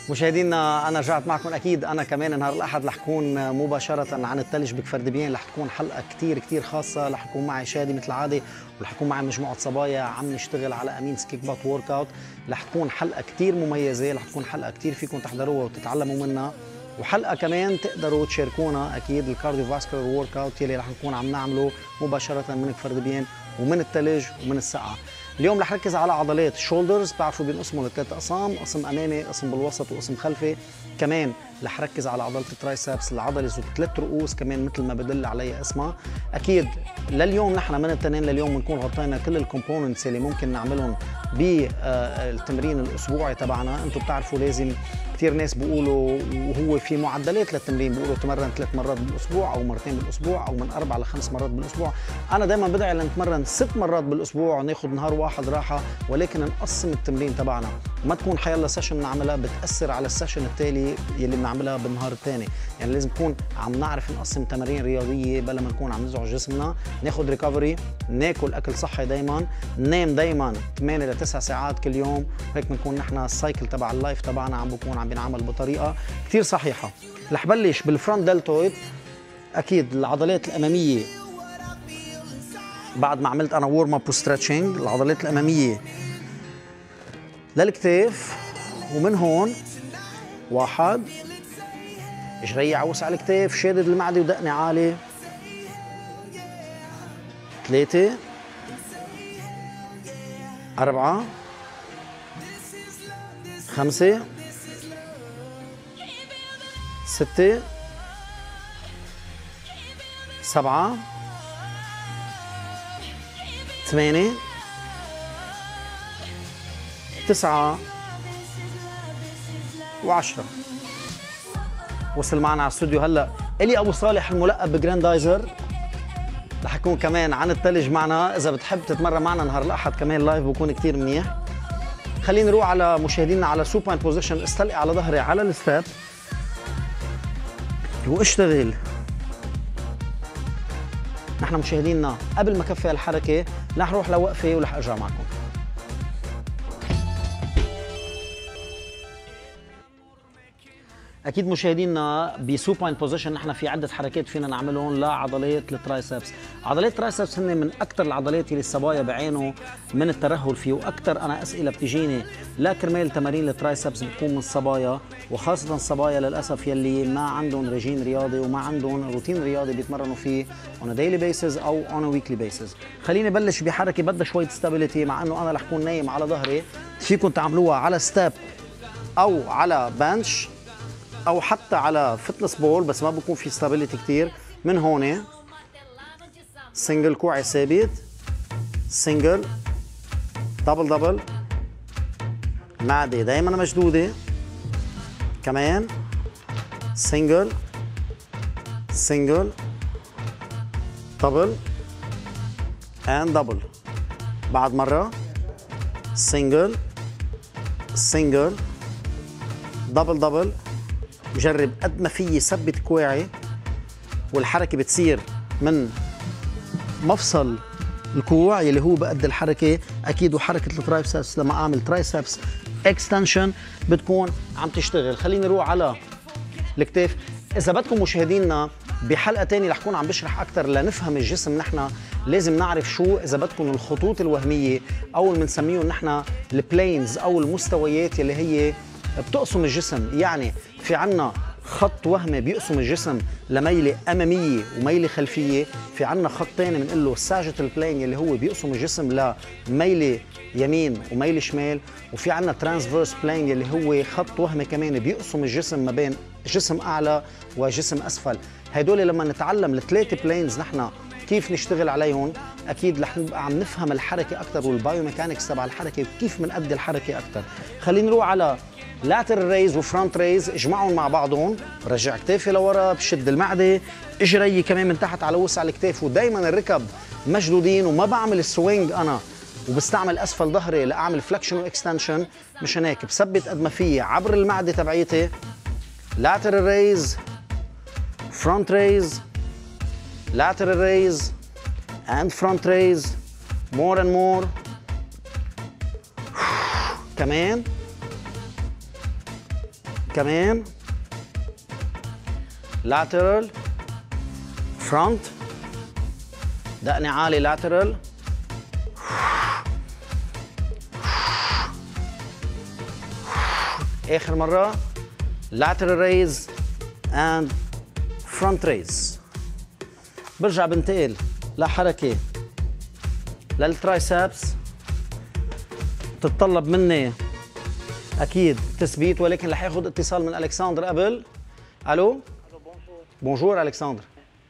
مشاهدينا انا رجعت معكم. اكيد انا كمان نهار الاحد رح كون مباشره عن الثلج بكفر دبيان، رح تكون حلقه كثير خاصه، رح يكون معي شادي مثل العاده، ورح يكون معي مجموعه صبايا عم نشتغل على امين كيك بوت ورك اوت. رح تكون حلقه كثير مميزه، رح تكون حلقه كثير فيكم تحضروها وتتعلموا منها، وحلقه كمان تقدروا تشاركونا اكيد الكارديو فاسكولار ورك اوت يلي رح نكون عم نعمله مباشره من كفر دبيان ومن الثلج ومن السقعه. اليوم رح ركز على عضلات الشولدرز، بعرفوا بينقسموا لثلاث اقسام، قسم امامي، قسم بالوسط، وقسم خلفي. كمان رح ركز على عضله الترايسبس، العضله ذو ثلاث رؤوس كمان مثل ما بدل عليها اسمها. اكيد لليوم نحن من التنين لليوم بنكون غطينا كل الكومبوننتس اللي ممكن نعملهم بالتمرين الاسبوعي تبعنا. انتم بتعرفوا لازم كثير ناس بيقولوا وهو في معدلات للتمرين، بيقولوا تمرن 3 مرات بالاسبوع او مرتين بالاسبوع او من 4 ل 5 مرات بالاسبوع. انا دائما بدعي لنتمرن 6 مرات بالاسبوع وناخذ نهار واحد راحه، ولكن نقسم التمرين تبعنا، ما تكون حيلا سيشن نعملها بتاثر على السيشن التالي يلي بنعملها بالنهار الثاني. يعني لازم نكون عم نعرف نقسم تمارين رياضيه بلا ما نكون عم نزعج جسمنا، ناخذ ريكفري، ناكل اكل صحي دائما، ننام دائما 8 ل 9 ساعات كل يوم، وهيك بنكون نحن السايكل تبع اللايف تبعنا عم بكون عم بينعمل بطريقه كثير صحيحه. رح بلش بالفرونت دلتويد. اكيد العضلات الاماميه بعد ما عملت انا وورم اب وستريتشنج، العضلات الاماميه للكتاف، ومن هون 1 اجري عوس على الكتاف، شادد المعده ودقني عالي، 3 4 5 6 7 8 9 و10. وصل معنا على الاستوديو هلا الي ابو صالح الملقب بجراندايزر، رح يكون كمان عن الثلج معنا. اذا بتحب تتمرن معنا نهار الاحد كمان لايف بكون كثير منيح. خلينا نروح على مشاهدينا على سوباين بوزيشن، استلقي على ظهري على الستاب واشتغل. نحن مشاهدينا قبل ما كفي الحركه رح نروح لوقفه ورح ارجع معكم. اكيد مشاهدينا بسوباين بوزيشن نحن في عده حركات فينا نعملهم لعضلات الترايسبس. عضلات الترايسبس هن من اكثر العضلات اللي الصبايا بعينوا من الترهل فيه، واكثر انا اسئله بتجيني لا كرمال تمارين الترايسبس بتكون من الصبايا، وخاصه الصبايا للاسف يلي ما عندهم رجيم رياضي وما عندهم روتين رياضي بيتمرنوا فيه on a daily basis او on a weekly basis. خليني بلش بحركه بدها شويه ستابيليتي، مع انه انا رح كون نايم على ظهري، فيكم تعملوها على ستاب او على بنش او حتى على فتنس بول، بس ما بكون في ستابيليتي كثير. من هون سنجل كوعي ثابت، سنجل دبل دبل، معدة دائما مشدودة، كمان سنجل سنجل دبل اند دبل، بعد مرة سنجل سنجل دبل دبل. بجرب قد ما فيي ثبت كواعي، والحركه بتصير من مفصل الكوع يلي هو بقد الحركه. اكيد وحركه الترايسبس لما اعمل ترايسبس اكستنشن بتكون عم تشتغل. خليني نروح على الكتاف. اذا بدكم مشاهدينا بحلقه ثانيه رح كون عم بشرح اكثر لنفهم الجسم. نحن لازم نعرف شو اذا بدكم الخطوط الوهميه او اللي بنسميهم نحن البلينز او المستويات يلي هي بتقسم الجسم. يعني في عنا خط وهمي بيقسم الجسم لميلة أمامية وميلة خلفية، في عنا خط تاني بنقول له الساجيتال بلين يلي هو بيقسم الجسم لميلة يمين وميلة شمال، وفي عنا ترانسفيرس بلين يلي هو خط وهمي كمان بيقسم الجسم ما بين جسم أعلى وجسم أسفل. هدول لما نتعلم ال3 بلينز نحن كيف نشتغل عليهم اكيد رح نبقى عم نفهم الحركه اكثر والبايوميكانكس تبع الحركه وكيف بنأدي الحركه اكثر. خلينا نروح على لاترال ريز وفرونت ريز، اجمعهم مع بعضهم، برجع كتافي لورا، بشد المعده، اجري كمان من تحت على وسع الكتاف، ودائما الركب مشدودين، وما بعمل السوينج انا وبستعمل اسفل ظهري لاعمل فلكشن واكستنشن. مشان هيك بثبت قد ما فيي عبر المعده تبعيتي. لاترال ريز، فرونت ريز، lateral raise and front raise, more and more. كمان كمان lateral front دقني عالي lateral آخر مرة lateral raise and front raise. برجع بنتقل لحركة للترايسبس تتطلب مني أكيد تثبيت، ولكن رح ياخذ اتصال من ألكسندر قبل. ألو؟ الو بونجور. بونجور ألكسندر.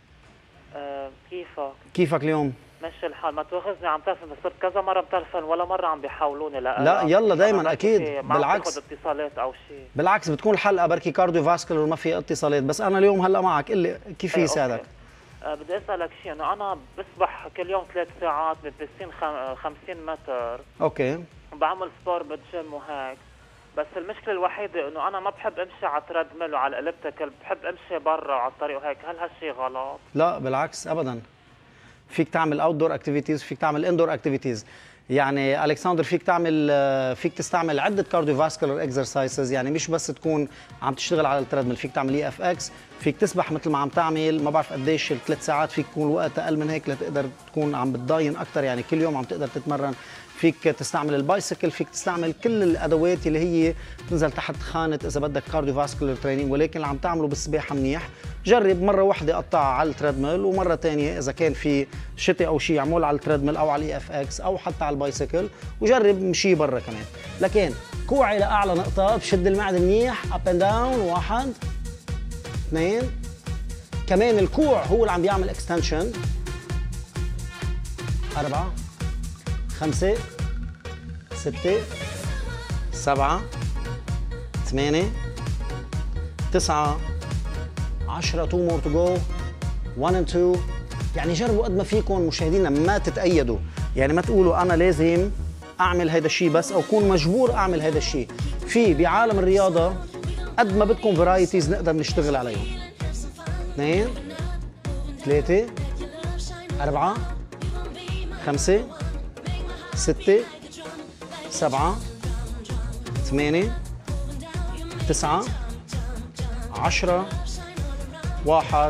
كيفك اليوم؟ ماشي الحال، ما تواخذني عم تلفن، بس صرت كذا مرة بتلفن ولا مرة عم بيحاولوني. لا يلا دايما اكيد، بالعكس ما باخذ اتصالات او شيء. بالعكس بتكون الحلقة بركي كارديو فاسكولار وما في اتصالات، بس أنا اليوم هلا معك، قل لي كيف في يساعدك؟ بدي اسألك شيء، انه أنا بسبح كل يوم 3 ساعات ببسين 50 متر. اوكي. بعمل سبور بالجيم وهيك، بس المشكلة الوحيدة انه أنا ما بحب امشي على تريدميل وعلى الاليبتيكال، بحب امشي برا على الطريق وهيك، هل هالشيء غلط؟ لا بالعكس ابدا، فيك تعمل اوت دور اكتيفيتيز، فيك تعمل اندور اكتيفيتيز. يعني الكسندر فيك تستعمل عده كارديو فاسكولار اكسرسايزز، يعني مش بس تكون عم تشتغل على التريدميل، فيك تعمل اي اف اكس، فيك تسبح مثل ما عم تعمل، ما بعرف قديش ال3 ساعات، فيك يكون الوقت اقل من هيك لتقدر تكون عم بتضاين اكثر، يعني كل يوم عم تقدر تتمرن. فيك تستعمل البايسكل، فيك تستعمل كل الادوات اللي هي بتنزل تحت خانه اذا بدك كارديو فاسكولار تريننج، ولكن اللي عم تعمله بالسباحه منيح. جرب مره واحده قطع على التريدميل، ومره ثانيه اذا كان في شتاء او شيء اعمل على التريدميل او على الاي اف اكس او حتى على البايسكل، وجرب مشي برا كمان. لكن كوعي لاعلى نقطه، بشد المعده منيح، اب اند داون، 1 2 كمان الكوع هو اللي عم بيعمل اكستنشن، 4 5 6 7 8 9 10 2 more to go 1 and 2. يعني جربوا قد ما فيكم مشاهدينا، ما تتأيدوا، يعني ما تقولوا أنا لازم أعمل هيدا الشيء بس، أو أكون مجبور أعمل هيدا الشيء. في بعالم الرياضة قد ما بدكم فرايتيز نقدر نشتغل عليهم. 2 3 4 5 6 7 8 9 10 1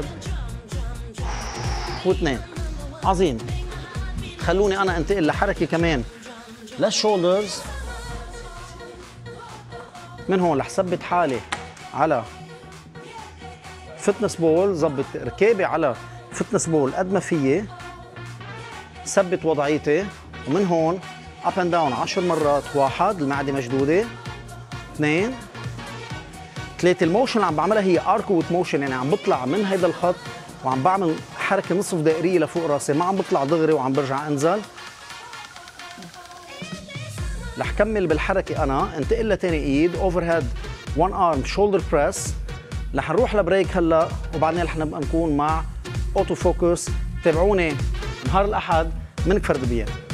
و2. عظيم. خلوني أنا أنتقل لحركة كمان للشولدرز. من هون رح ثبت حالي على فتنس بول، ظبط ركابي على فتنس بول قد ما فيي، ثبت وضعيتي، ومن هون اب اند داون 10 مرات. 1 المعده مشدوده، 2 3 الموشن اللي عم بعملها هي اركوت موشن، يعني عم بطلع من هيدا الخط وعم بعمل حركه نصف دائريه لفوق راسي، ما عم بطلع دغري وعم برجع انزل. رح كمل بالحركه انا، انتقل لتاني ايد اوفر هيد 1 ارم شولدر بريس. رح نروح لبريك هلا، وبعدين رح نبقى نكون مع اوتو فوكس. تابعوني نهار الاحد من كفر دبيان.